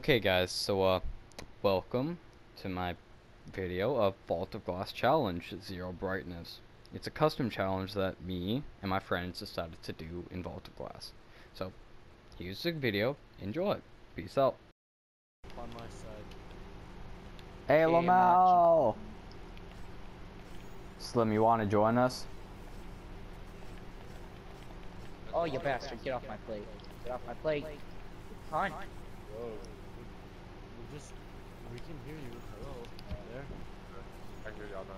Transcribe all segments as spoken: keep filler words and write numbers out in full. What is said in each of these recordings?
Okay guys, so uh, welcome to my video of Vault of Glass Challenge Zero Brightness. It's a custom challenge that me and my friends decided to do in Vault of Glass. So, here's the video, enjoy, peace out. On my side. Hey Lamau! Slim, you wanna join us? Oh, you bastard, get off my plate. Get off my plate. Hunt. Whoa. We just, we can hear you. Hello. There? I hear y'all now.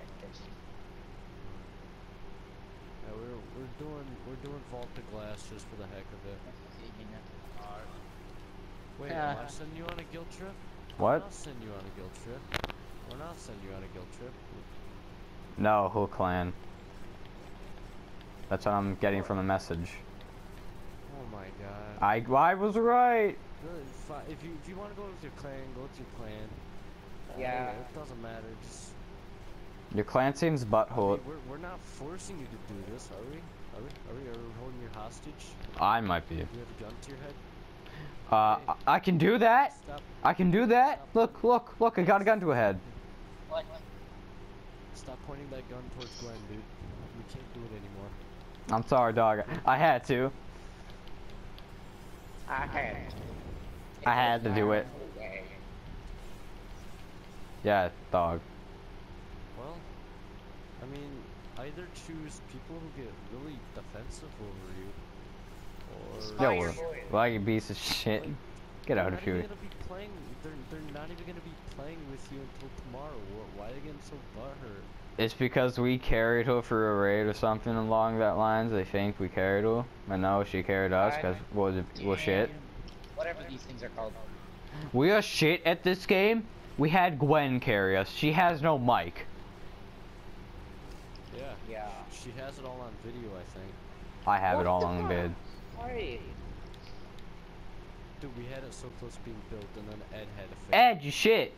Yeah, we're, we're doing, we're doing Vault of Glass just for the heck of it. Alright. Wait, Yeah. am I sending you on a guild trip? What? I'll send you on a guild trip. We're not sending you on a guild trip. No, whole clan. That's what I'm getting from the message. Oh my god. I, I was right! Really, fi- if you if you want to go with your clan, go with your clan. Uh, Yeah. It doesn't matter. Just. Your clan seems I butthole. mean, we're we're not forcing you to do this, are we? Are we? Are we? Are we holding you hostage? I might be. Do you have a gun to your head? Uh, I, I can do that! Stop. I can do that! Look, look, look, I got a gun to a head. What? Stop pointing that gun towards Glenn, dude. We can't do it anymore. I'm sorry, dog. I had to. I had. I had to do it. Yeah, dog. Well, I mean, either choose people who get really defensive over you, or Yo, we're like a piece of shit. Like, Get out they're of not even here. gonna be playing. They're they're not even gonna be playing with you until tomorrow. Wh- Why are they getting so butthurt? It's because we carried her for a raid or something along that lines. They think we carried her. But no, she carried us because we're, we're shit. Whatever these things are called. We are shit at this game. We had Gwen carry us. She has no mic. Yeah. Yeah. She has it all on video, I think. I have it What all the on the fuck? bid. Sorry. Dude, we had it so close to being built, and then Ed had to fix it. Ed, you shit.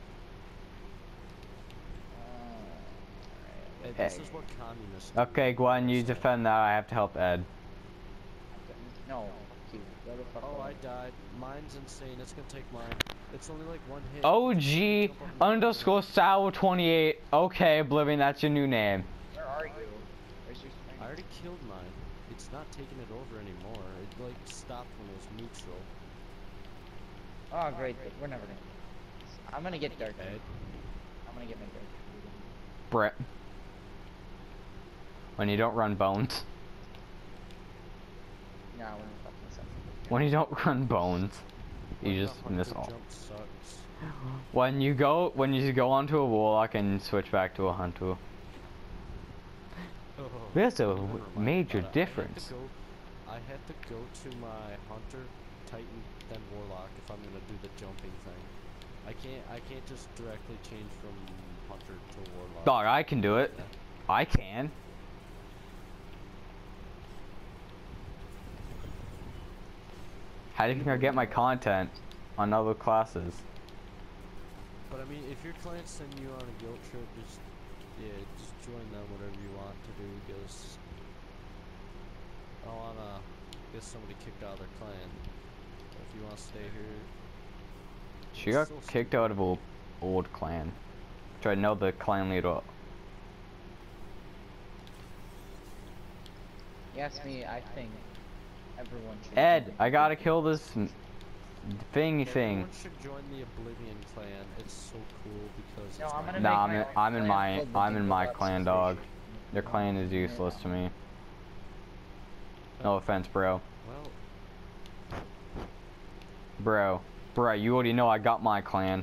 Ed, this Ed. is what communists do. Okay, Gwen, you defend that. I have to help Ed. No. Dude, go the fuck Oh, away. I died. Mine's insane. It's gonna take mine. It's only like one hit. O G Jump up and- underscore sour twenty-eight. Okay, Oblivion, that's your new name. Where are you? Where's your I strength? already killed mine. It's not taking it over anymore. It like stopped when it was neutral. Oh, great. We're never gonna. I'm gonna get dark. Ed. I'm gonna get my dark. Brett. When you don't run bones. Nah, we're gonna fuck this up. When you don't run bones. You Why just the miss hunter all. jump sucks. When you go when you go onto a wall, I can switch back to a hunter. Oh, There's a never mind major about it. difference. I have to go, I have to go to my hunter, titan, then warlock if I'm gonna do the jumping thing. I can't I can't just directly change from hunter to warlock. Dog, I can do it. I can. How do you think I get my content on other classes? But I mean, if your client's sending you on a guild trip, just yeah, just join them whatever you want to do because I don't wanna get somebody kicked out of their clan. If you wanna stay here, She got kicked out of a old clan. Try to know the clan leader. Yes, me. I think everyone should. Ed, I gotta kill this m- thingy thing. everyone should join the Oblivion clan. It's so cool because No, it's I'm my gonna Nah, make I'm my in, own I'm in clan my called I'm in the my Deluxe clan, dog. Their clan is useless to me. No offense, bro. Well, Bro, bro, you already know I got my clan.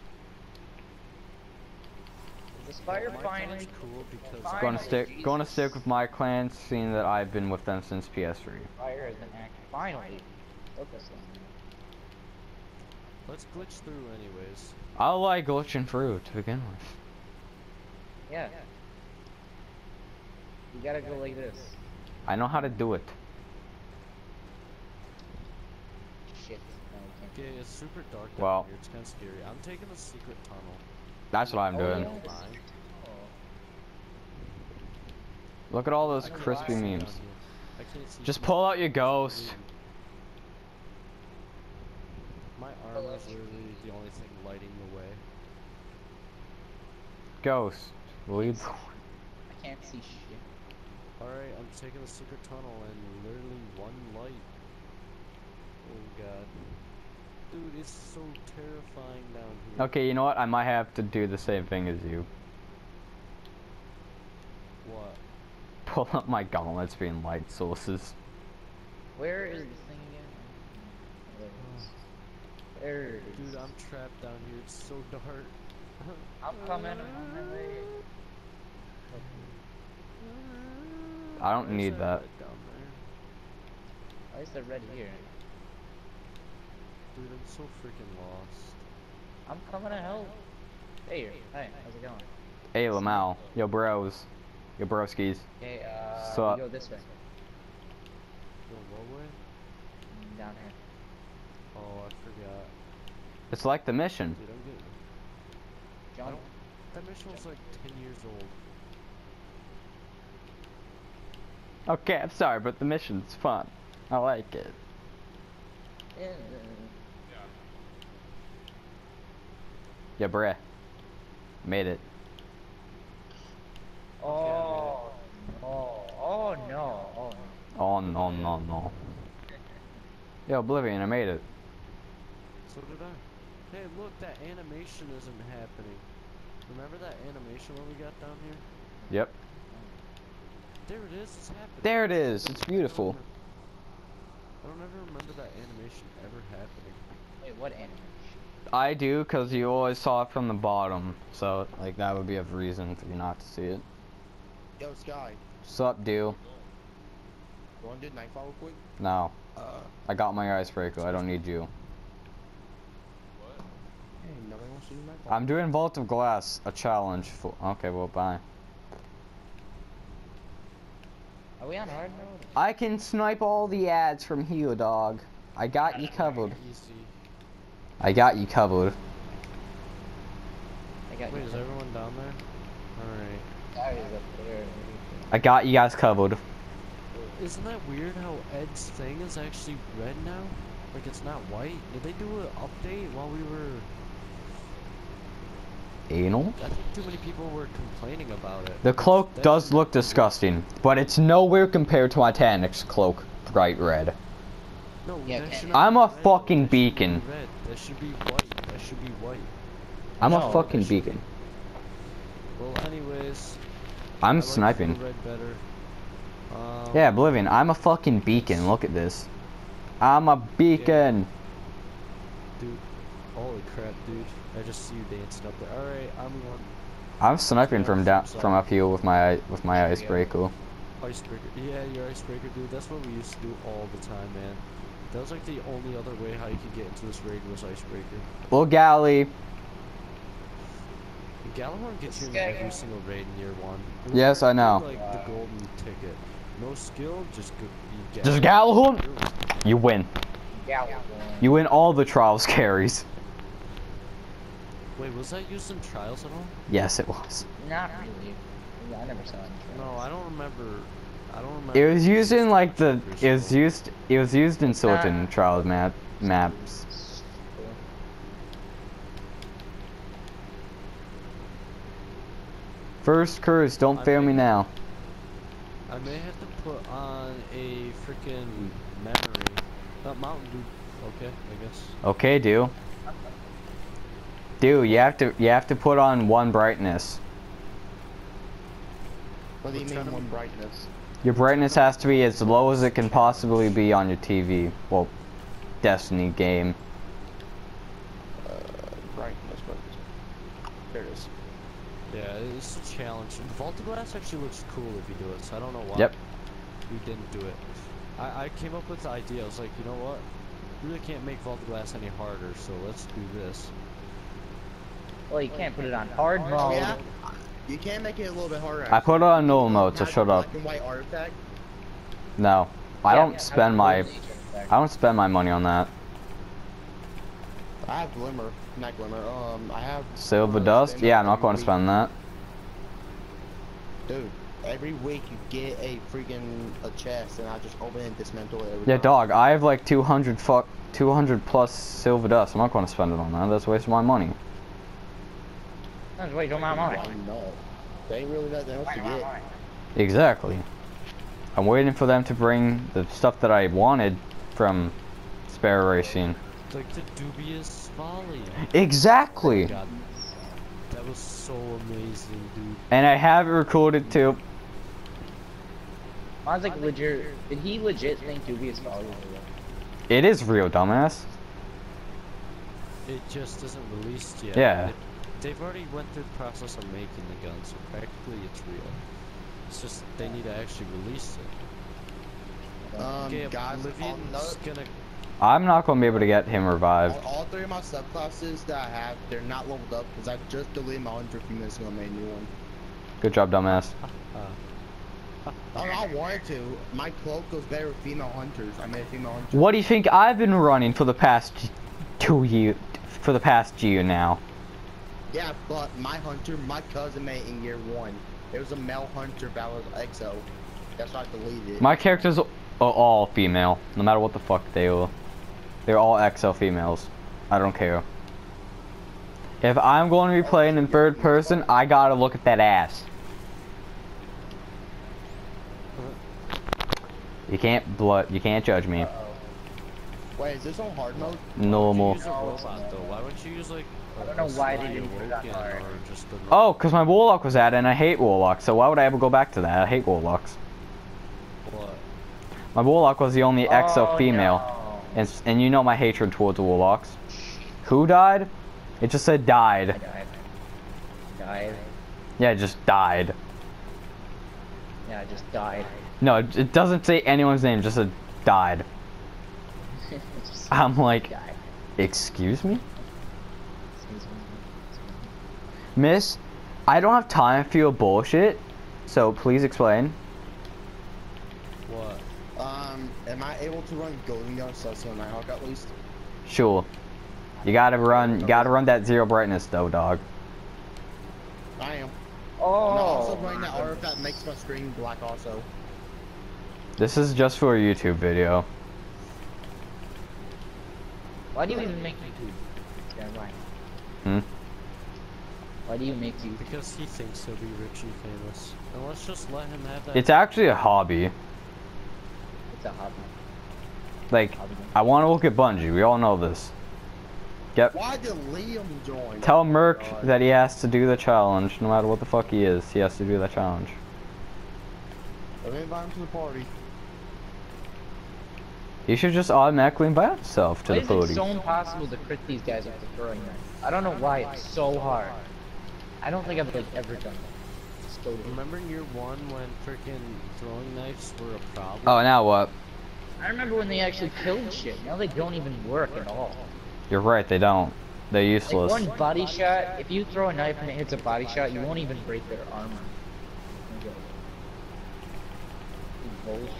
This fire my finally. clan's cool because Fire- Gonna Finally, stick, gonna Jesus. stick with my clan, seeing that I've been with them since P S three. Fire has been active. Finally. Focus on me. let's glitch through anyways. I like glitching through to begin with. Yeah. You gotta go like this. I know how to do it. Shit. No, we can't. Okay, it's super dark down Well. here. It's kind of scary. I'm taking the secret tunnel. That's what I'm Oh, doing. yeah. Mine. Oh. Look at all those I can't crispy see memes. down here. I can't see Just shit. pull out your ghost. My armor camera's literally the only thing lighting the way. Ghost, will you? I can't see shit. Alright, I'm taking the secret tunnel and literally one light. Oh god. Dude, it's so terrifying down here. Okay, you know what? I might have to do the same thing as you. What? Pull up my gauntlets being light sources. Where is this thing again? Oh, there it is. There it is. Dude, I'm trapped down here. It's so dark. I'm coming. I'm on my way. I don't Where's need that. red down there? Why is the red here? Dude, I'm so freaking lost. I'm coming to help. Hey, hi, how's it going? Hey, Lamal. Yo, bros. Yo, broskies. Okay, uh, So- we go this way. Go what way? Mm, Down here. Oh, I forgot. It's like the mission. Dude, I'm getting... I Jump. don't... That mission was like ten years old. Okay, I'm sorry, but the mission's fun. I like it. Yeah. Yeah, bruh. Made it. Oh, no. Oh, no. Oh, no. Oh, no, no, no. Yo, Oblivion, I made it. So did I. Hey, look, that animation isn't happening. Remember that animation when we got down here? Yep. There it is, it's happening. There it is. It's beautiful. I don't ever remember that animation ever happening. Wait, what animation? I do, because you always saw it from the bottom. So, like, that would be a reason for you not to see it. Yo, Sky, Sup, dude? you wanna do nightfall real quick? No. Uh, I got my icebreaker. I don't need you. hey, nobody wants to do nightfall. I'm doing Vault of Glass, a challenge for. Okay, well, bye. Are we on hard mode? I can snipe all the ads from here, dog. I got you covered. Easy. I got you covered. I got Wait, you. is everyone down there? Alright. Gary's up there. I got you guys covered. Isn't that weird how Ed's thing is actually red now? Like it's not white? Did they do an update while we were... Anal? I think too many people were complaining about it. The cloak That does should look be- disgusting, but it's nowhere compared to Titanic's cloak, bright red. No, Yeah, that okay. should I'm not a be red, fucking that should be beacon. Red. That should be white. That should be white. I'm No, a fucking that should beacon. Well, anyways. I'm I like sniping. blue red better. Um, Yeah, Oblivion, I'm a fucking beacon. Look at this. I'm a beacon. Dude, holy crap, dude! I just see you dancing up there. All right, I'm going. I'm sniping from down from up here with my with my icebreaker. Icebreaker. Yeah, your icebreaker, dude. That's what we used to do all the time, man. That was like the only other way how you could get into this raid was icebreaker. Little galley. Gallahorn gets you in This guy- every single raid in year one. Yes, I know. Like the golden ticket. No skill, just go. You get Just it. Gallahorn. You win. Yeah. You win all the trials carries. Wait, was that used in trials at all? Yes, it was. Not really. Yeah, I never saw it. No, I don't remember. I don't remember. It was used in like the. First It was of all. used. It was used in certain trials map maps. First curse, don't I fail me think- now. I may have to put on a freaking memory. Not Mountain Dew. Okay, I guess. Okay, dude. Dude, you have to you have to put on one brightness. What do you What's mean that one mean? brightness? Your brightness has to be as low as it can possibly be on your T V. Well, Destiny game. Uh, brightness, brightness. There it is. Yeah, it's a challenge. Vault of Glass actually looks cool if you do it, so I don't know why Yep. we didn't do it. I, I came up with the idea. I was like, you know what? We really can't make Vault of Glass any harder, so let's do this. Well, you can't put it on hard Oh, mode. yeah? You can make it a little bit harder. I put it on normal mode, so Has shut the up. Black and white artifact. No, I Yeah, don't yeah, spend I my would really check I don't spend my money on that. I have glimmer, not glimmer. Um, I have Silver uh, dust? standard Yeah, I'm not and going to wheat. spend that. Dude, Every week you get a freaking a chest, and I just open it and dismantle it every Yeah, time. dog, I have like two hundred fuck, two hundred plus silver dust. I'm not going to spend it on that. That's a waste of my money. That's way too much money. Why not? There ain't really nothing else to get. Exactly. I'm waiting for them to bring the stuff that I wanted from Spare Racing. Like the dubious folly. Exactly. God, that was so amazing, dude. And I have it recorded too. I was like, legit. Did he legit think dubious folly was real? It is real, dumbass. It just isn't released yet. Yeah. It, they've already went through the process of making the gun, so practically it's real. It's just they need to actually release it. Um, Okay, guys, on Oblivion's note, gonna. I'm not going to be able to get him all, revived. all three of my subclasses that I have, they're not leveled up because I just deleted my hunter a few minutes ago and made a new one. Good job, dumbass. Uh, I, I wanted to. My cloak goes better with female hunters. I made a female hunter. What do you think I've been running for the past two year, for the past year now? Yeah, but my hunter, my cousin made it in year one. There was a male hunter Valor's X O. That's why I deleted it. My characters are all female, no matter what the fuck they are. They're all X L females. I don't care. If I'm going to be playing in third person, I gotta look at that ass. You can't blood. You can't judge me. Uh-oh. Wait, is this on hard mode? Normal. use a robot though. Why wouldn't you use like? I don't know why they didn't put it on Awoken hard. or just a Oh, cause my warlock was added, and I hate warlocks. So why would I ever go back to that? I hate warlocks. What? My warlock was the only X O Oh, female, no. and s- and you know my hatred towards warlocks. Who died? It just said I died. died. Died. Yeah, it just died. Yeah, I just died. No, it, it doesn't say anyone's name. It just said died. Just I'm like, died. excuse me, Miss. I don't have time for your bullshit. So please explain. What? Um, am I able to run Golden Gun Celestial Nighthawk at least? Sure. You gotta run. You gotta run that zero brightness though, dog. I am. Oh. And I'm also running that artifact that makes my screen black also. This is just for a YouTube video. Why do you even make YouTube? Yeah, why? Hmm. Why do you make YouTube? Because he thinks he'll be rich and famous. And let's just let him have that. It's actually a hobby. It's a hobby. Like, Hobby. I want to look at Bungie. We all know this. Yep. Why did Liam join? Tell Oh my Merc God. that he has to do the challenge, no matter what the fuck he is. He has to do that challenge. Let me invite him to the party. He should just automatically invite himself to Why the is it party. so impossible to crit these guys with the throwing knife? I don't know why it's so hard. I don't think I've like ever done it. It's so weird. Remember in year one when freaking throwing knives were a problem? Oh, now what? I remember when they actually killed shit. Now they don't even work at all. You're right, they don't. They're Like useless. one body shot, if you throw a knife and it hits a body shot, you won't even break their armor. Bullshit.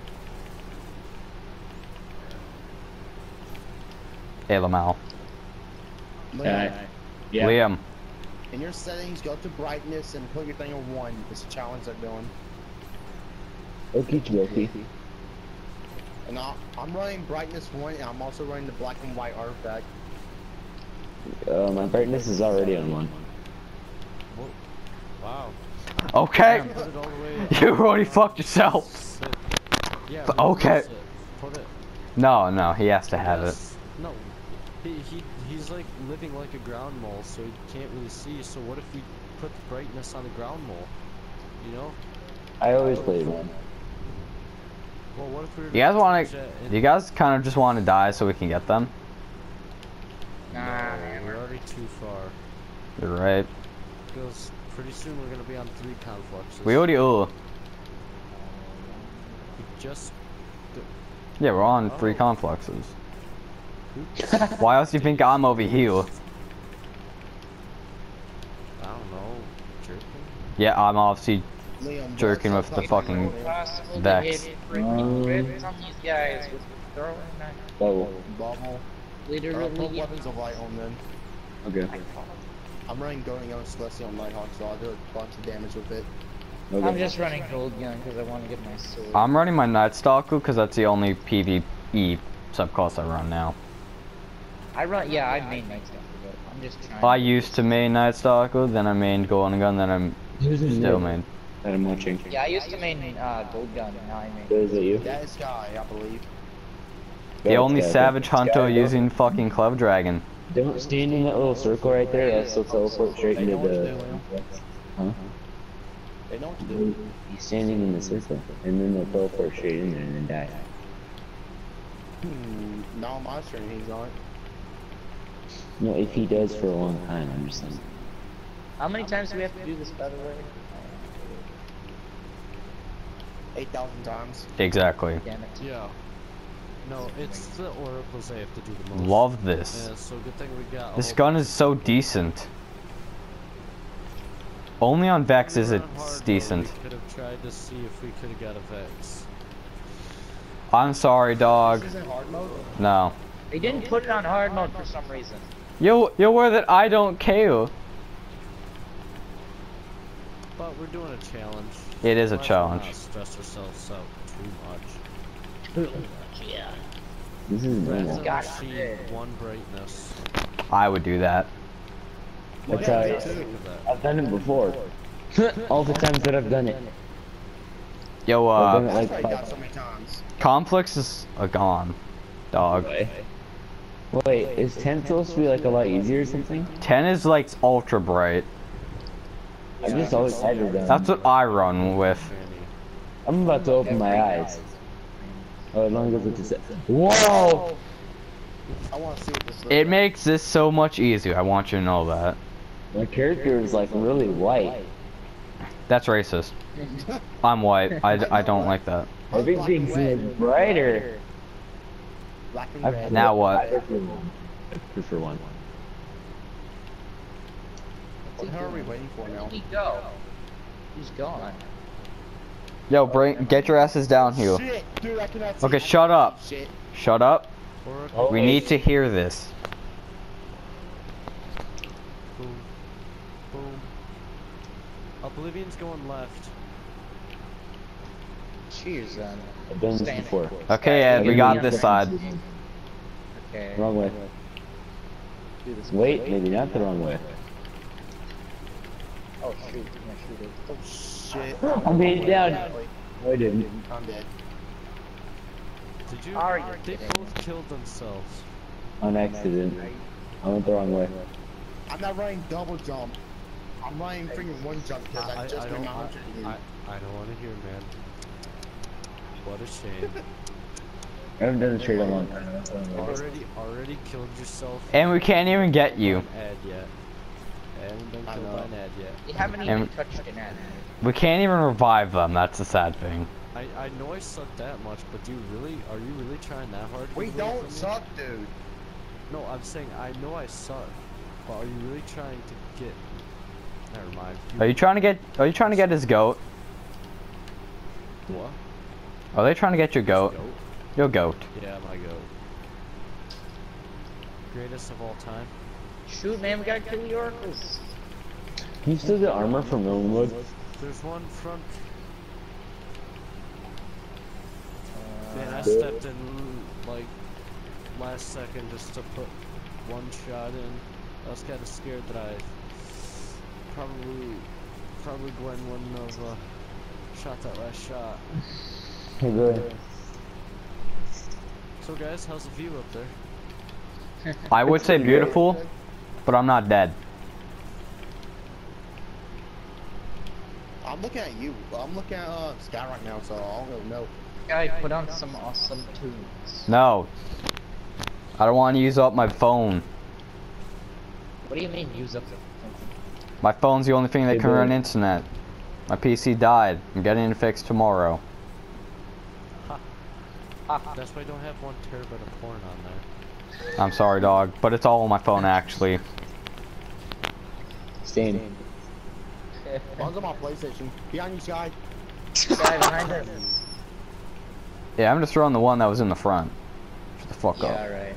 Hey, Lamal. Liam, Yeah. Liam. in your settings, go to brightness and put your thing on one. It's a challenge they're doing. Okie dokie. And I, I'm running brightness one, and I'm also running the black and white artifact. Uh, my brightness is already on one. Whoa. Wow. Okay. Put it all the way. You already fucked yourself. Sit. Yeah, But okay. sit. Put it. No, no, he has to have it. Yes. No. He, he he's like living like a ground mole, so he can't really see. So what if we put the brightness on the ground mole? You know? I always played one. Well, what if we were You guys want change to? that You guys kind of just want to die so we can get them? Nah, No, man. we're already too far. You're right. Because pretty soon we're gonna be on three confluxes. We already are. We just. Yeah, we're on three Oh. confluxes. Why else do you think I'm over here? I don't know. Jerking? Yeah, I'm obviously Liam, jerking what's with the up, fucking Liam? Possible to Vex. hit freaking crits on these guys with the throwing knife. Oh, Bubble. Or Literally. put weapons of light on them. okay. I'm running Golden Gun Celestial Nighthawk, so I'll do a bunch of damage with it. Okay. I'm just running gold gun because I want to get my sword. I'm running my Night Stalker because that's the only PvE subclass I run now. I run, yeah, I main Night Stalker, but I'm just trying. I used to main Night Stalker, then I mained Golden Gun, then I'm still main. That I'm watching. Yeah, I used to main uh, gold gun, now I main. Is it you? That is Sky, I believe. The only Sky, Savage Sky, Hunter don't- using fucking Club Dragon. Don't stand in that little circle right there. That's will teleport straight They into know what to the. do, Will. Huh? They know what to do. He's standing in the circle, and then they'll teleport straight in there and then die. Hmm, now my turn, he's on. No, if he does for a long time, I'm just saying. How many times do we have to do this, by the way? eight thousand times. Exactly. Damn it. Yeah. No, it's the oracles they have to do the most. Love this. Yeah, so good thing we got. This all- gun is so decent. Only on Vex is we it were on hard mode, decent. We could have tried to see if we could have got a Vex. I'm sorry, dog. This isn't hard mode? No. They didn't put it on hard mode for some reason. Yo, you're aware that I don't care. But we're doing a challenge. It is a Let's challenge. not stress ourselves out too much. Yeah. This is Random normal. Got machine, it. one brightness. I would do that. That's Yeah, how me I, too. Think of that. I've done it before. All the times that I've done it. Yo, I've done uh, it That's like why I got five so many times. Complex is a gone, dog. Wait, is ten supposed to be like a lot easier or something? ten is like ultra bright. I've just always had it done. That's what I run with. Fanny. I'm about to open my eyes. Oh, as long as it's just. Whoa! I want to see what this looks It like. makes this so much easier. I want you to know that. My character is like really white. That's racist. I'm white. I, I don't like that. Everything's like brighter. Black and I've- red. Now what? Just for one. What the hell are we waiting for now? Where'd he go? He's gone. Yo, bring get your asses down here. Shit, dude, I cannot see. Okay, I shut cannot up. see Shit. Shut up. Oracle. We need to hear this. Boom. Boom. Oblivion's going left. Cheers, then. I've done this Stand. before. Okay, Ed, we got this side. Okay. Wrong way. Do this. Wait, maybe not the wrong way. Oh shoot! Yeah, shoot it. Oh shit. I made it down. No, I didn't. I'm dead. Did you? Are you They kidding? both killed themselves. On accident. I went the wrong way. I'm not running double jump. I'm running freaking one jump because I, I, just I made don't. my I, hunter again. I, I don't want to hear, man. What a shame. I haven't done a trade in a long time. That's what I'm like. already, already killed yourself. And we can't even get you. An ad yet. I haven't been I killed know. by an ad yet. You haven't even And- touched an ad. We can't even revive them. That's the sad thing. I, I know I suck that much, but do you really, are you really trying that hard? to We get away don't from me? suck, dude. No, I'm saying I know I suck, but are you really trying to get? Never mind. Are you trying to get? Are you trying to get his goat? What? Are they trying to get your goat? Goat? Your goat. Yeah, my goat. Greatest of all time. Shoot, man, we gotta kill the oracles. Can you still get armor from Millwood? There's one front. Man, I Uh, stepped in like last second just to put one shot in. I was kind of scared that I probably, probably Gwen wouldn't have uh, shot that last shot. Hey, good. So guys, how's the view up there? I would say beautiful, but I'm not dead. I'm looking at you. I'm looking at uh, Sky right now, so I don't really know. Guy, put on some awesome tunes. No. I don't want to use up my phone. What do you mean, use up the... My phone's the only thing that Hey, can run Billy. internet. My P C died. I'm getting it fixed tomorrow. That's why I don't have one terabyte of porn on there. I'm sorry, dog, but it's all on my phone actually. Stain. One's on my PlayStation. Behind you, Sky. Guy behind us. Yeah, I'm just throwing the one that was in the front. Shut the fuck Yeah, up. right.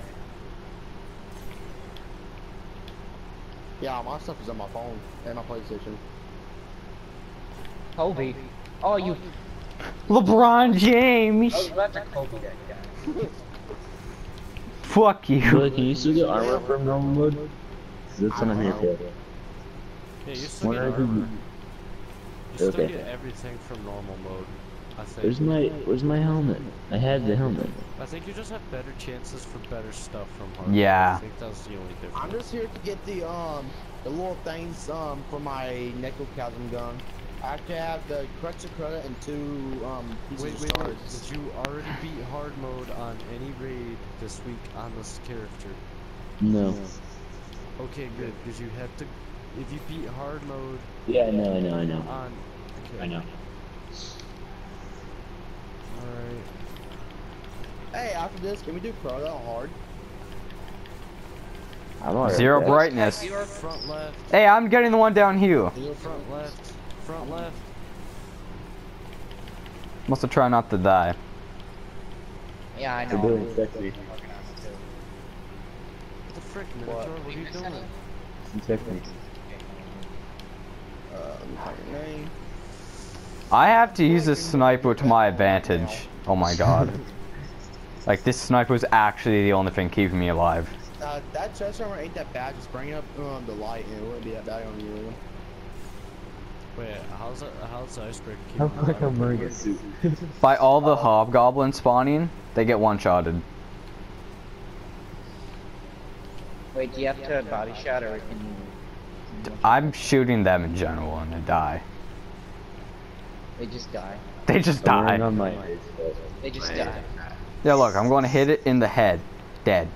Yeah, my stuff is on my phone and my PlayStation. Kobe. Oh, you. LeBron James. I was about to Kobe that guy. Fuck you. Look, can you still get armor from normal mode? 'Cause that's what I'm here for. Yeah, you still get Wonder if armor. you- You still Okay. get everything from normal mode. I think. Where's my Where's my helmet? I had the helmet. I think you just have better chances for better stuff from hard. Yeah. I think that's the only difference. I'm just here to get the um the little things um for my necrochasm gun. I have to have the crutch of credit and two um pieces Wait, of wait, wait. stars. Did you already beat hard mode on any raid this week on this character? No. Okay, good. Because you have to. If you beat hard mode Yeah, I know, I know, I know. on. Okay. I know. Alright. Hey, after this, can we do Crowd Out hard? I'm alright. Zero with that. brightness. Front left. Hey, I'm getting the one down here. Front left. Front left. Must have tried not to die. Yeah, I They're know. doing sexy. What the frick, Minotaur? What are you doing? Some sexy. Uh, let me find your name. I have to use this sniper to my advantage. Oh my god. Like, this sniper is actually the only thing keeping me alive. Uh, that chest armor ain't that bad. Just bring up um, the light and it wouldn't be that bad on you. Wait, how's that? How's the icebreaker keep How you like alive? I'm wearing a suit. By all the hobgoblins spawning, they get one-shotted. Wait, do you have to body shot or can you? I'm shooting them in general and they die. They just die. They just I'm wearing die. on my They just die. Yeah, look, I'm going to hit it in the head. Dead.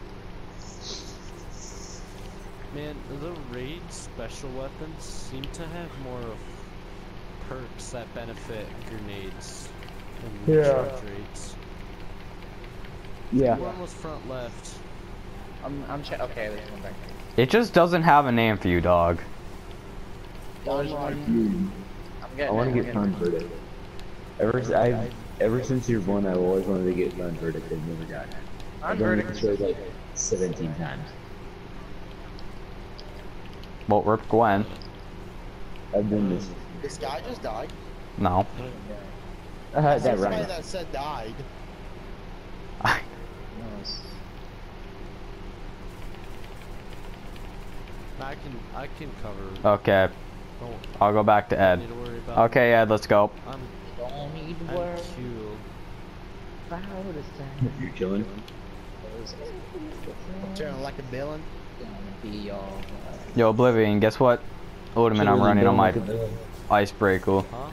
Man, the raid special weapons seem to have more of perks that benefit grenades and Yeah. charge rates. Yeah. One was front left. I'm. I'm. Che okay, there's one back there. It just doesn't have a name for you, dog. Oh, there's one. I'm I getting want it, to I'm get getting it. converted. Ever s- I've ever since you're born, I've always wanted to get converted. I've never got it. I've done Converted. this show like seventeen times. Well, rip Gwen. I've done this. This guy just died. No. Uh, that Somebody rhino. that said died. Nice. I can I can cover. Okay, Don't I'll go back to Ed. need to worry about. Okay, Ed, let's go. I'm Don't need I'm worry cool. about a You're chilling. thing. Turning like a villain. Gonna be all right. Yo, Oblivion, guess what? Ornament I'm running on my icebreaker. Huh?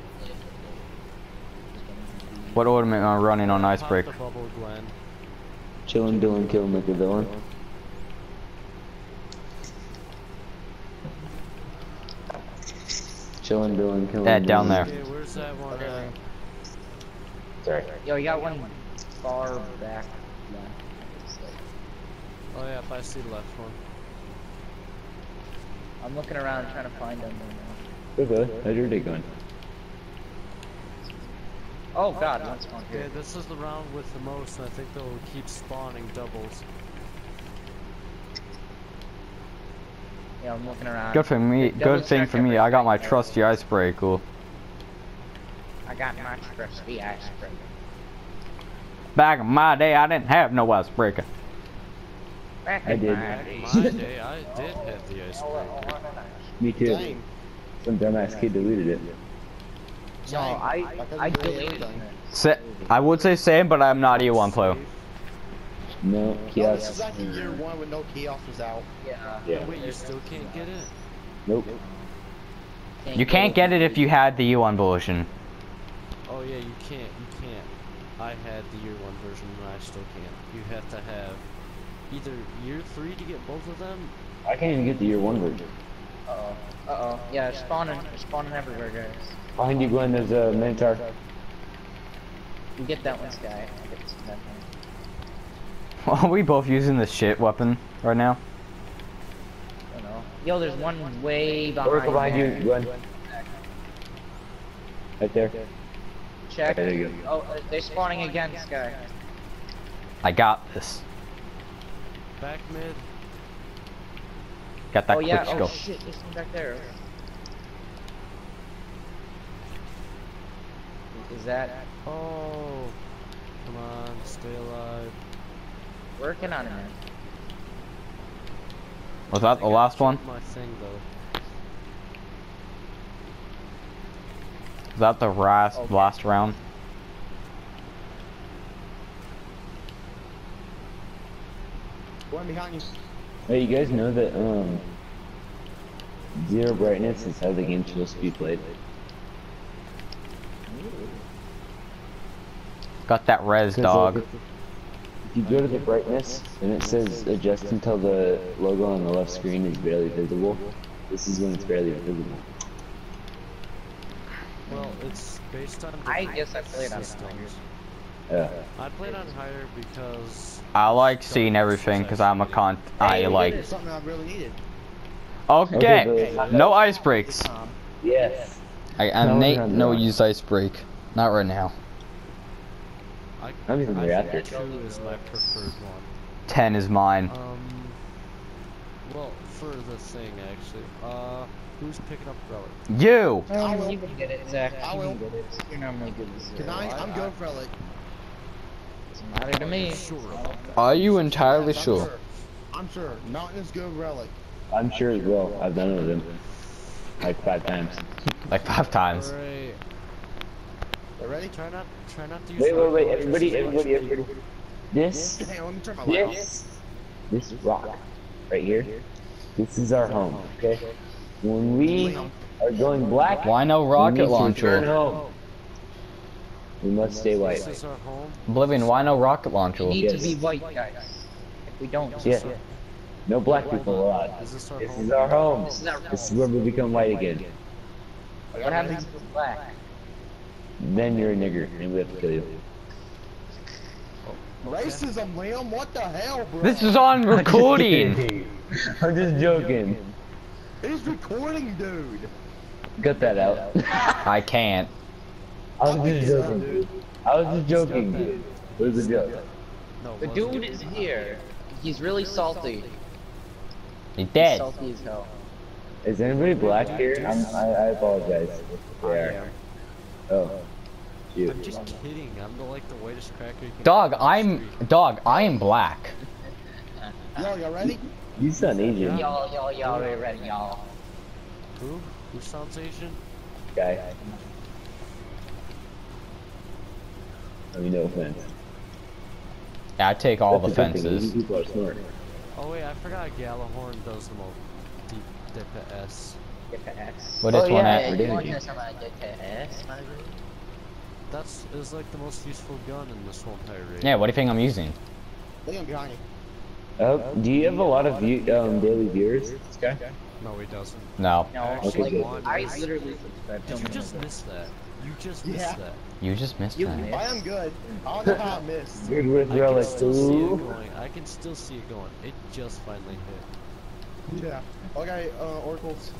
What ornament am I running on Pop icebreaker? the bubble, Gwen. Chilling, doing, killing like a villain. Chilling, doing, killing. Ed, down there. Okay, where's that one at? Sorry. Yo, you got one far back left. Oh yeah, I see the left one. I'm looking around trying to find them. Okay, how's your day going? Oh god, one's spawned Okay, here. this is the round with the most, and I think they'll keep spawning doubles. Yeah, I'm looking around. Good for me. Double Good thing check for me. I got my everything. trusty icebreaker. I got my trusty icebreaker. Back in my day, I didn't have no icebreaker. Back I in did. my Back day. in my day, I did have the icebreaker. Me too. Dang. Some dumbass kid deleted it. No, I I couldn't do deleted anything. it. Sa I would say same, but I'm not E one player. No, Oh, this is kiosks. like in year one when no kiosk was out. Yeah. Yeah. Wait, you still can't get it? Nope. You can't get it if you had the E one version. Oh yeah, you can't. You can't. I had the year one version, and I still can't. You have to have either year three to get both of them. I can't even get the year one version. Uh oh. Uh oh. Yeah, it's spawning. It's spawning everywhere, guys. Behind you, Glenn, there's a Minotaur. You get that one, Sky. I get that one. Are we both using the shit weapon right now? I don't know. Yo, there's one way behind. Oracle behind you, there. Glenn. Right there. Check. There you go. Oh, uh, they're spawning again, Sky. I got this. Back mid. Got that Oh quick yeah. Oh scope. shit, there's one back there. Is that Oh, come on, stay alive. working on it, man? Was that I the gotta last check one? My thing though. Was that the last Okay. last round? One behind you. Hey, you guys know that um zero brightness is how the game's supposed to be played. Got that res 'Cause, dog. like, if you go to the brightness and it says adjust until the logo on the left screen is barely visible, this is when it's barely visible. Well, it's based on. I different guess I played on systems. Yeah. I played on higher because. I like seeing everything because I'm a con. I like. It's something I really needed. Okay, Okay, but- no ice breaks. Um, Yes. I, I No, Nate no, no no. use ice break. Not right now. I, I'm even I reactor. think two is my preferred one. Ten is mine. Um. Well, for the thing actually. Uh, who's picking up relic? You. I Um, will. you can get it, Zach. I You will. can get it. You're normally good with Can zero. I? I- I'm I- going for it. Doesn't matter to me. Sure about that. Are you entirely Yes, I'm sure? I'm sure. Mountain is good relic. I'm sure as well. I've done it with him. Like five times. Like five times. Alright. You ready? Try not, try not to use. Wait, wait, wait, rock everybody, just as much everybody, people. everybody. This, Hang on, let me turn my light off. this, this rock, right here, this is our home, okay? When we are going black, Why no we rocket need to return launcher? home. We must stay white. This is our home. Oblivion, why no rocket launcher? We need Yes. to be white, guys. If we don't, Yeah. No black people allowed. Is this our This home? is our home. this is our This is home. where we become white again. What happens if we're black? Then you're a nigger, and we have to kill you. Racism, Liam. What the hell, bro? This is on recording. I'm just joking. It's recording, dude. Cut that out. I can't. I was just joking, dude. I was just joking, dude. It was a joke. No, it The wasn't. dude is here. He's really salty. He He's dead. salty as hell. Is anybody black here? I'm, I, I apologize if they I are. am. Oh. You. I'm just kidding. I'm the like the whitest cracker you can. Dog, find on the I'm street. dog. I am black. Yo, y'all ready? You sound Asian, Y'all, y'all, y'all, are ready, y'all. Who? Who sounds Asian? guy. I mean, no offense. Yeah, I take all the That's a good thing, Asian fences. people are smart. Oh wait, I forgot Galahorn does the most deep D P S. Get the X. What is Oh, one yeah, at? we're you doing want it. to some uh, get the S, my dude? That's is like the most useful gun in this whole entire raid. Yeah, what do you think I'm using? Liam behind you. Uh, do you have a lot of view, um, daily viewers, this guy? No, he doesn't. No. No, Okay, like, good. I literally subscribed to Did you him. just miss that? You just Yeah. missed that. You just missed You that. missed. I am good. I don't know how I missed. Good with I can relic, still see it ooh. going. I can still see it going. It just finally hit. Yeah. Okay, uh, Oracles.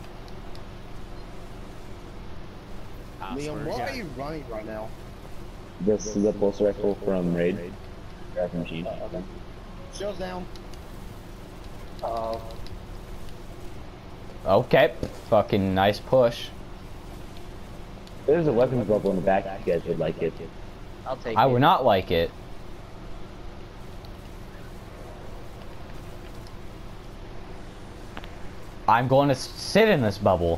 I swear Liam, to what God. are you running right now? This is the pulse rifle from Raid. Rifle machine. Okay. Show's down. Uh-oh. Okay. Fucking nice push. There's a weapons bubble in the back if you guys would like it. I'll take I it. would not like it. I'm going to sit in this bubble.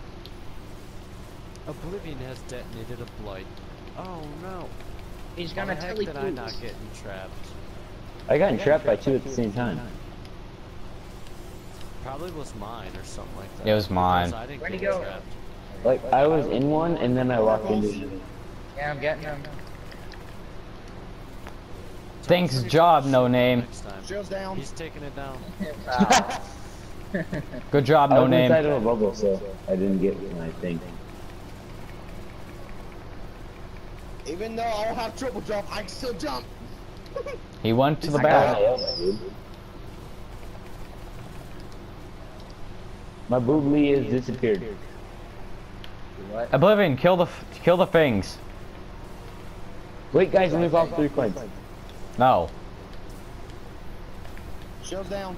Oblivion has detonated a blight. Oh no. He's How gonna the heck tell did I not get entrapped? I got entrapped by two at the same time. Probably was mine or something like that. It was mine. Because I didn't Where'd he get go? entrapped. Like, I was in one and then I walked into it. Yeah, I'm getting him. Thanks, job, no name. Next time. Show's down. He's taking it down. Wow. Good job, I no was name. inside of a bubble, so I didn't get my thing. Even though I don't have triple jump, I can still jump. He went to the I back. got My boobly has disappeared. What? Oblivion, kill the f kill the things. Wait, guys, let me pop three coins. No. Show's down.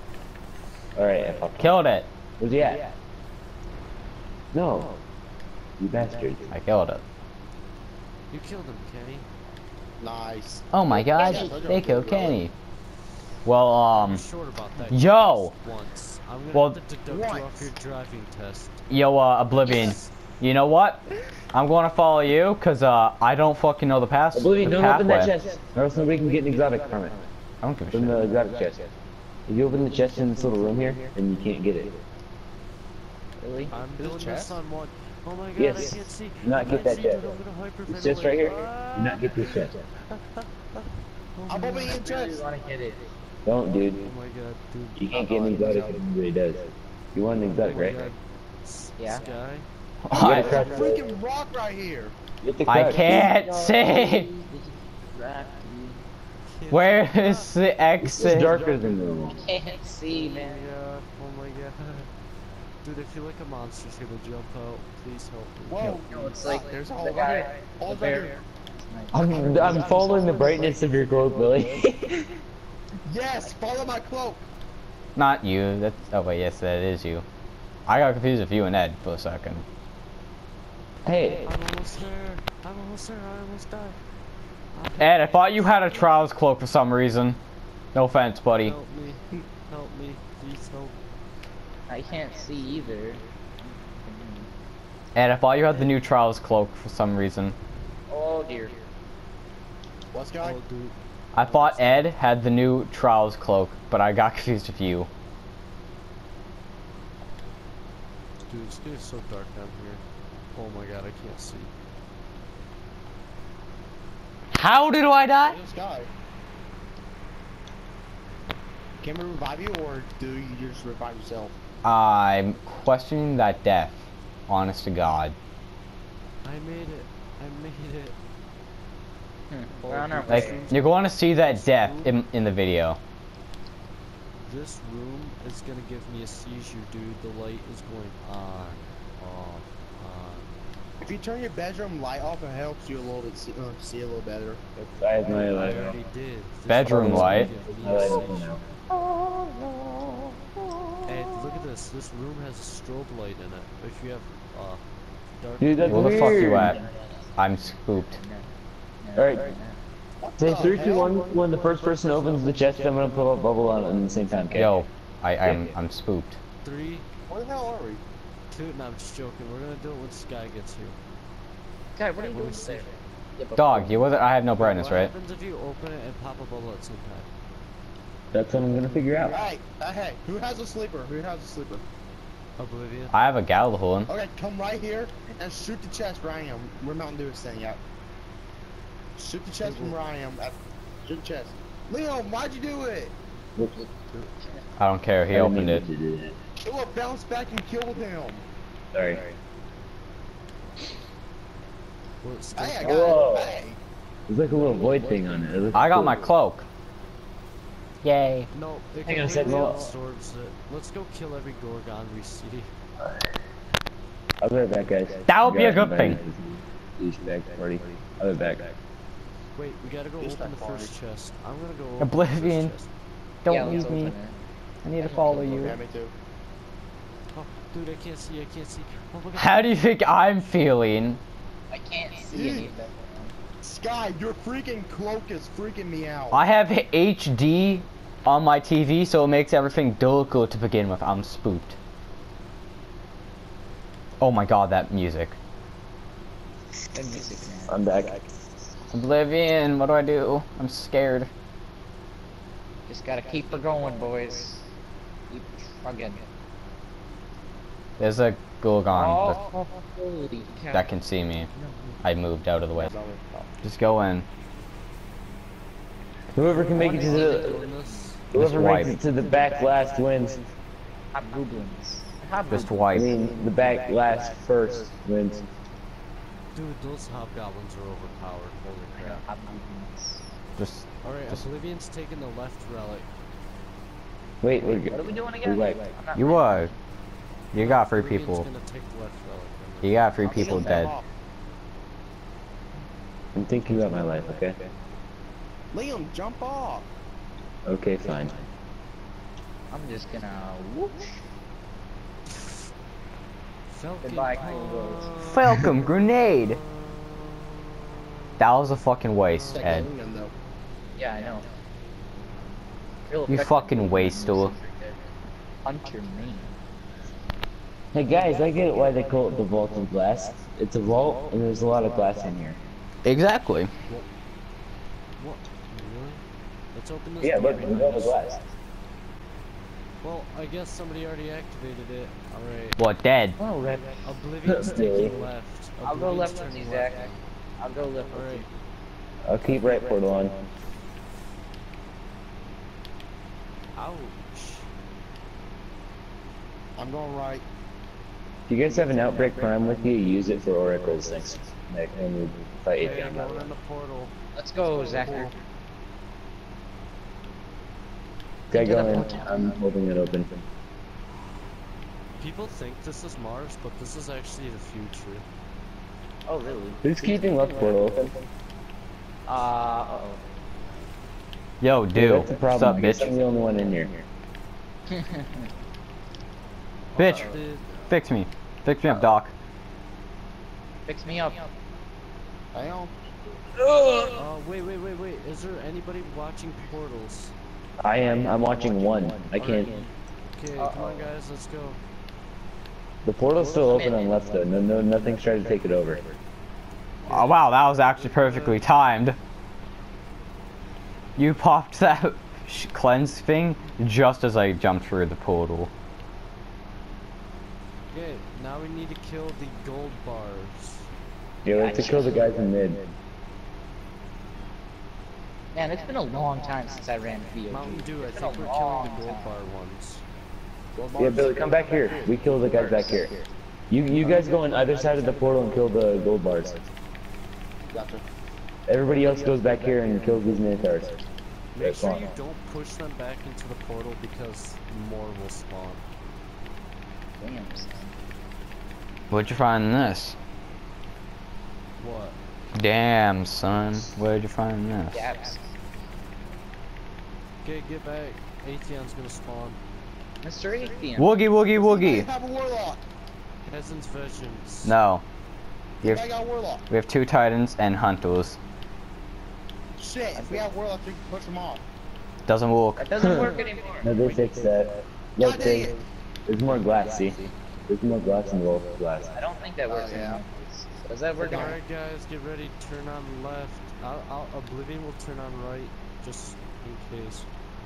Alright, I popped. Killed it. Where's he at? No. You bastards. I killed it. You killed him, Kenny. Nice. Oh my god, Yes, I they got killed it. Kenny. Well, I'm um, short about that. yo! Once. I'm gonna Well, have to deduct you off your driving test. yo, uh, Oblivion. You know what? I'm going to follow you, cause, uh, I don't fucking know the pass. Oblivion, the don't open that pathway. chest, or else nobody can get an exotic from it. I don't give a From shit. the exotic chest. If you open the chest in this little room here, then you can't get it. Really? I'm This doing chest? this on one. Oh my god, Yes. I can't see. Do not I get can't that see, chest. dude, I'm gonna hyperventilate. This chest right here, Ah! do not get this chest. Oh I'm my opening god. in chest. want to get it. Don't, dude. Oh my god, dude. You can't get an exotic if anybody does. You want an exotic, Oh my right? god. S- Yeah. Sky. You gotta I, crouch. There's a freaking rock right here. You have to I crouch. can't see. Can't Where see- is the This is exit? darker than normal. Can't see, Oh my man. god, oh my god. Dude, I feel like a monster's gonna jump out. Please help me. Whoa. No, it's like There's a the hole right guy, here. the Hole's right bear. here. I'm, I'm following the brightness of your cloak, Billy. Yes, follow my cloak. Not you. That's. Oh wait, yes, that is you. I got confused with you and Ed for a second. Hey, I'm almost there. I'm almost there. I almost died. Ed, I thought you had a trials cloak for some reason. No offense, buddy. Help me. Help me. Please help. I can't see either. Ed, I thought you had the new trials cloak for some reason. Oh dear. What's guy? Oh, dude. I thought Ed had the new trials cloak, but I got confused with you. Dude, it's getting so dark down here. Oh my god, I can't see. How did I die? This guy. Can we revive you, or do you just revive yourself? I'm questioning that death. Honest to God. I made it. I made it. Hmm, We're on our Like, way. you're going to see that death in, in the video. This room is gonna give me a seizure, dude. The light is going on, off, on. If you turn your bedroom light off, it helps you a little bit see, uh, see a little better. I have my I light. already did. This Bedroom room is light? gonna give me My a light open seizure. now. Hey, look at this. This room has a strobe light in it. If you have uh, dark. Dude, that's Where the fuck you weird. at? I'm spooked. Alright, What say the three, two, hell? one. When the first person opens the chest, I'm gonna put a bubble on it at the same time, okay? Yo, I, I'm, I'm spooked. Three, Where the hell are we? two. No, I'm just joking. We're gonna do it when Sky gets here. Guy, what are you Let me doing see. there? Yeah, but- Dog, you wasn't. I have no brightness, what right? happens if you open it and pop a bubble at the same time? That's what I'm gonna figure out. Hey, uh, hey, who has a sleeper? Who has a sleeper? Oblivion. I have a Gallahorn. Okay, come right here and shoot the chest where I am. Where Mountain Dew is standing at. Shoot the chest from where I am. At, shoot the chest. Leon, why'd you do it? Whoops. I don't care. He I didn't opened mean it. to do that. It will bounce back and kill him. Sorry. Well, it's still- Hey, I Whoa. got it. Hey. There's like a little void thing on it. It looks I got cool. my cloak. Yay. No, it Hang on a completely second, well- absorbs it. Let's go kill every Gorgon we see. I'll be right back, guys. That would be a Got good thing. invited to the douchebag party. I'll be back. Wait, we gotta go Just open the that first far. chest. I'm gonna go open Oblivion. the first chest. Don't Yeah, let's leave me. open it. I need to follow Yeah, you. me too. Oh, dude, I can't see. I can't see. Oh my god. How do you think I'm feeling? I can't see Dude. anything. Sky, your freaking cloak is freaking me out. I have H D on my T V, so it makes everything difficult to begin with. I'm spooked. Oh my god, that music. The music, man. I'm back. Oblivion, what do I do? I'm scared. Just gotta keep her going, boys. Keep trugging. There's a Gorgon Oh, holy that, cow. that can see me. I moved out of the way. That's all we thought. Just go in. Whoever can make it to the Doing this. whoever wipe. makes it to the back last wins. Hobgoblins. Just Hobgoblins. I wipe. mean, the back last first wins. Dude, those hobgoblins are overpowered. Holy crap. Hobgoblins. Just Alright, Just- Oblivion's taking the left relic. Wait, we're What are good. we doing again? Right. I'm not- you are. You got three Oblivion's people. gonna take the left relic. You got three I'm people shutting dead. them off. I'm thinking about my life, okay? Liam, jump off. Okay, fine. I'm just gonna whoosh. Falcon Goodbye, Punch. Cool Falcon grenade. That was a fucking waste, That Ed. gun gun, though. Yeah, I know. Real You effective fucking movement waste, moves Ula. right there. Punch your main. Hey guys, I get why they call it the Vault of Glass. It's a vault, and there's a lot of glass in here. Exactly. What? Really? Let's open this Yeah, door, look, there's all the guys. glass. Well, I guess somebody already activated it. Alright. What, dead? Oh, red. Oblivion's taking left. I'll go Oblivion's left with you, turning Zach. left. I'll go left with Alright. you. I'll keep right portal on. Ouch. I'm going right. If you guys have an Outbreak Prime with you, use it for oracles next next when we fight Okay, Atheon. I'm going in the portal. Let's go, Let's go, Zach. portal. Guy Into the going, portal. I'm holding it open. People think this is Mars, but this is actually the future. Oh, really? Who's keeping left portal open? Uh, uh-oh. Yo, Yeah, dude. that's the What's problem. up, I guess I'm bitch? the only one in here. Bitch, Did- fix me. Fix me up, Doc. Fix me up. Hang on. Oh, wait, wait, wait, wait. Is there anybody watching portals? I am. I'm watching one. I can't. Okay, Uh-oh. come on, guys, let's go. The portal's still open on left though. No, no, nothing's trying to take it over. Oh, wow, that was actually perfectly timed. You popped that sh cleanse thing just as I jumped through the portal. Okay, now we need to kill the gold bars. Yeah, let's kill the guys in mid. Man, it's been a long time since I ran V O G. Mountain Dew, I It's been think a we're killing long the gold time. bar ones. Yeah, Billy, come back here. We kill the guys back here. You, you guys go on either side of the portal and kill the gold bars. Gotcha. Everybody else goes back here and kills these minotaurs. Make sure spawn. you don't push them back into the portal because more will spawn. Damn, son. Where'd you find this? What? Damn, son. Where'd you find this? Gaps. Okay, get back. Atheon's gonna spawn. Mister Atheon. Woogie, woogie, I woogie. have a warlock. Peasants Vengeance. No. We I have, got a warlock. we have two titans and hunters. Shit, if we have warlocks, we can push them off. Doesn't work. That doesn't work anymore. No, they fixed that. Look, God dang there's, it. there's more glass, see? There's more glass in the wall of glass. I don't think that works Oh, yeah. anymore. Does that work anymore? Alright, guys, get ready. Turn on left. I'll, I'll, Oblivion will turn on right, just in case.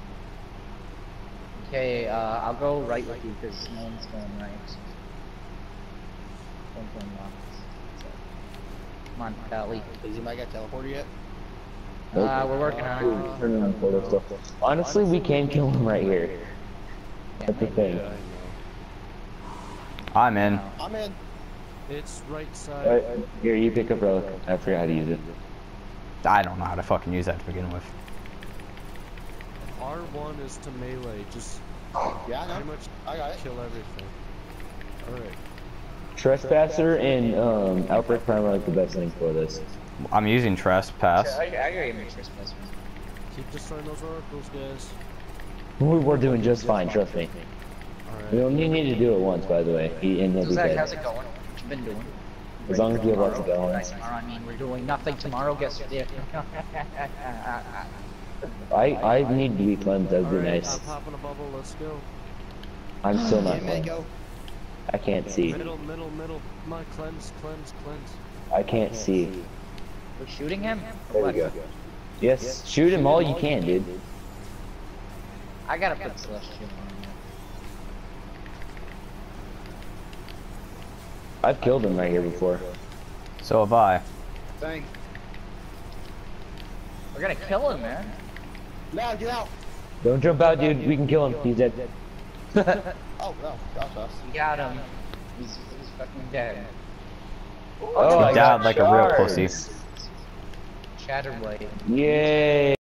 Okay, uh, I'll go right with you because no one's going right. One's going left. So, come on, Valley. Does anybody got teleporter yet? Uh, we're working on Ooh, it. turn on portal stuff. Honestly, we can kill him right here. Yeah, That's the maybe. thing. Yeah, I know. I'm in. I'm in. It's right side. Alright, here, you pick up relic. I forgot how to use it. I don't know how to fucking use that to begin with. R one is to melee. Just Yeah, I pretty know. much I got it. kill everything. Alright. Trespasser and um, Outbreak Prime are like the best thing for this. I'm using trespass. I, I gotta make sure it's Keep destroying those oracles, guys. We- We're doing just fine, trust me. Alright. We only need to do it once, by the way. He, and he'll So be Zach, how's dead. it going? What you been doing? As long as we have lots of Tomorrow? balance. Tomorrow, I mean, we're doing nothing tomorrow. Guess what? I, I need to be cleansed, that would be Alright, nice. I'm popping a bubble. Let's go. I'm still not Yeah, man, cleansed. go. I can't see. Middle, middle, middle. Come on, cleanse, cleanse, cleanse. I can't see. We're shooting him? There we go. Yes, shoot him all you can, dude. I gotta put Celestial on there. I've killed him right here before. So have I. Thanks. We're gonna kill him, man. Now, get out. Don't jump out, dude. We can kill him. He's dead. Oh, no. Gosh, us. We got him. He's, he's fucking dead. Oh, He I got died like a real pussy. shards. Shatterblade. Yay.